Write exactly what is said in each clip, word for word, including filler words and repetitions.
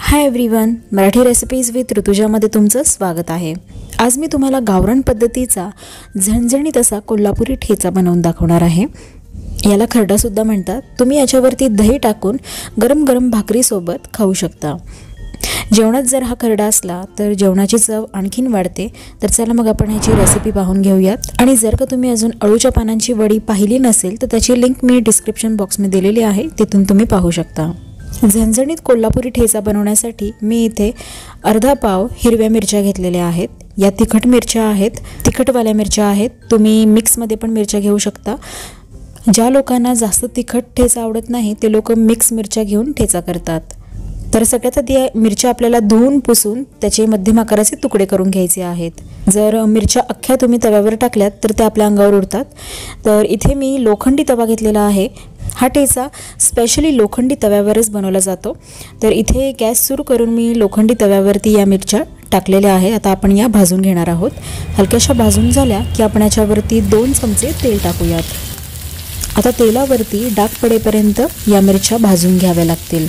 High everyone, Marathi recipes with ऋतुजामध्ये तुमचं स्वागत आहे। आज मी तुम्हाला गावरान पद्धतीचा झणझणीत असा कोल्हापुरी ठेचा बनवून दाखवणार आहे। याला खरडा सुद्धा म्हणतात। तुम्ही याच्यावरती दही टाकून गरम गरम भाकरी सोबत खाऊ शकता। जेवणात जर हा खरडा असला तर जेवणाची चव आणखीन वाढते। तर चला मग आपण ह्याची रेसिपी पाहून घेऊयात। आणि जर का तुम्ही अजून अळूच्या पानांची वडी पाहिली नसेल तर त्याची लिंक मी डिस्क्रिप्शन बॉक्समध्ये दिलेली आहे, तिथून तुम्ही पाहू शकता। झणझणीत कोल्हापुरी ठेचा बनवण्यासाठी मी इथे अर्धा पाव हिरव्या मिरच्या घेतलेल्या आहेत। या तिखट मिरच्या आहेत, तिखटवाल्या मिरच्या आहेत। तुम्ही मिक्समध्ये पण मिरच्या घेऊ शकता। ज्या लोकांना जास्त तिखट ठेचा आवडत नाही ते लोक मिक्स मिरच्या घेऊन ठेचा करतात। तर सगळ्यात आधी मिरच्या आपल्याला धुवून पुसून त्याचे मध्यम आकाराचे तुकडे करून घ्यायचे आहेत। जर मिरच्या अख्ख्या तुम्ही तव्यावर टाकल्यात तर ते आपल्या अंगावर उडतात। तर इथे मी लोखंडी तवा घेतलेला आहे। हा ठेचा स्पेशली लोखंडी तव्यावरच बनवला जातो। तर इथे गॅस सुरू करून मी लोखंडी तव्यावरती या मिरच्या टाकलेल्या आहे। आता आपण या भाजून घेणार आहोत। हलक्याशा भाजून झाल्या की आपण याच्यावरती दोन चमचे तेल टाकूयात। आता तेलावरती डाग पडेपर्यंत या मिरच्या भाजून घ्याव्या लागतील।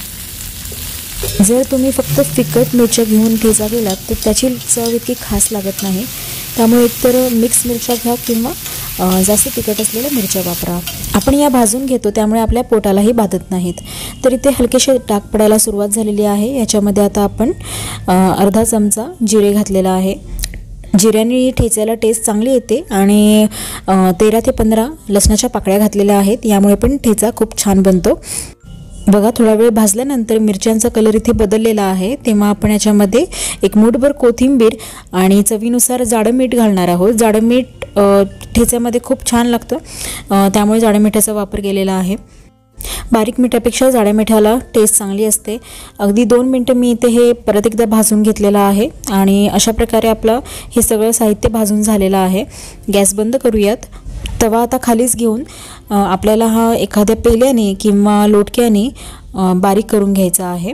जर तुम्ही फक्त फिकट मिरच्या घेऊन ठेचा केलात तर त्याची चव इतकी खास लागत नाही। त्यामुळे एकतर मिक्स मिरच्या घ्या किंवा जास्त तिखट असलेल्या मिरच्या वापरा। आपण या भाजून घेतो त्यामुळे आपल्या पोटालाही बाधत नाहीत। तर इथे हलकेसे डाग पडायला सुरुवात झालेली आहे। याच्यामध्ये आता आपण अर्धा चमचा जिरे घातलेला आहे। जिऱ्याने ठेच्याला टेस्ट चांगली येते। आणि तेरा ते पंधरा लसणाच्या पाकळ्या घातलेल्या आहेत, यामुळे पण ठेचा खूप छान बनतो। बघा, थोडा वेळ भाजल्यानंतर मिरच्यांचा कलर इथे बदललेला आहे। तेव्हा आपण याच्यामध्ये एक मूठभर कोथिंबीर आणि चवीनुसार जाडं मीठ घालणार आहोत। जाडं मीठ ठेच्यामध्ये खूप छान लागतं, त्यामुळे जाडं मिठाचा वापर केलेला आहे। बारीक मिठापेक्षा जाड्या मिठाला टेस्ट चांगली असते। अगदी दोन मिनटं मी इथे हे परत एकदा भाजून घेतलेलं आहे। आणि अशा प्रकारे आपलं हे सगळं साहित्य भाजून झालेलं आहे। गॅस बंद करूयात। तवा आता खालीच घेऊन आपल्याला हा एखाद्या पेल्याने किंवा लोटक्याने बारीक करून घ्यायचा आहे।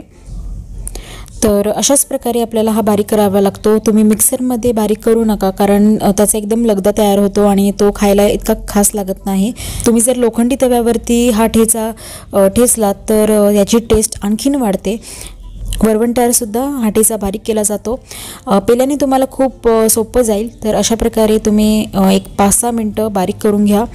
तर अशाच प्रकारे आपल्याला हा बारीक करावा लागतो। तुम्ही मिक्सरमध्ये बारीक करू नका, कारण त्याचा एकदम लगदा तयार होतो आणि तो खायला इतका खास लागत नाही। तुम्ही जर लोखंडी तव्यावरती हा ठेचा ठेचलात तर याची टेस्ट आणखीन वाढते। वरवंट्यावर सुद्धा हा ठेचा बारीक केला जातो। पेल्याने तुम्हाला खूप सोपं जाईल। तर अशा प्रकारे तुम्ही एक पाच सहा मिनटं बारीक करून घ्या।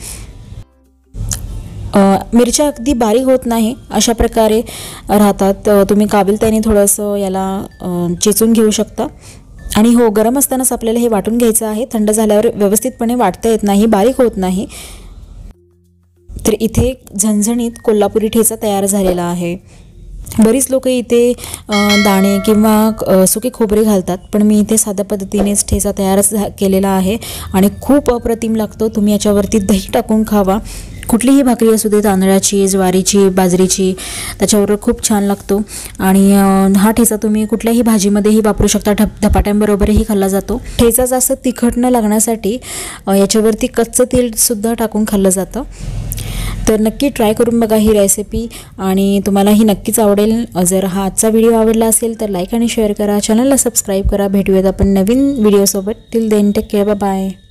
मिरच्या अगदी बारीक होत नाही, अशा प्रकारे राहतात। तुम्ही काबिलत्याने थोडंसं याला चेचून घेऊ शकता। आणि हो, गरम असतानाच आपल्याला हे वाटून घ्यायचं आहे। थंड झाल्यावर व्यवस्थितपणे वाटता येत नाही, बारीक होत नाही। तर इथे झणझणीत कोल्हापुरी ठेचा तयार झालेला आहे। बरीच लोक इथे दाणे किंवा सुके खोबरे घालतात, पण मी इथे साध्या पद्धतीनेच ठेचा तयारच केलेला आहे आणि खूप अप्रतिम लागतो। तुम्ही याच्यावरती दही टाकून खावा। कुठलीही भाकरी असू दे, तांदळाची, ज्वारीची, बाजरीची, त्याच्यावर खूप छान लागतो। आणि हा ठेचा तुम्ही कुठल्याही भाजीमध्येही वापरू शकता। धप धपाट्यांबरोबरही खाल्ला जातो। ठेचा जास्त तिखट न लागण्यासाठी याच्यावरती कच्चं तेलसुद्धा टाकून खाल्लं जातं। तर नक्की ट्राय करून बघा ही रेसिपी आणि तुम्हाला ही नक्कीच आवडेल। जर हा आजचा व्हिडिओ आवडला असेल तर लाईक आणि शेअर करा, चॅनलला सबस्क्राईब करा। भेटूयात आपण नवीन व्हिडिओसोबत। Till then take care, bye bye.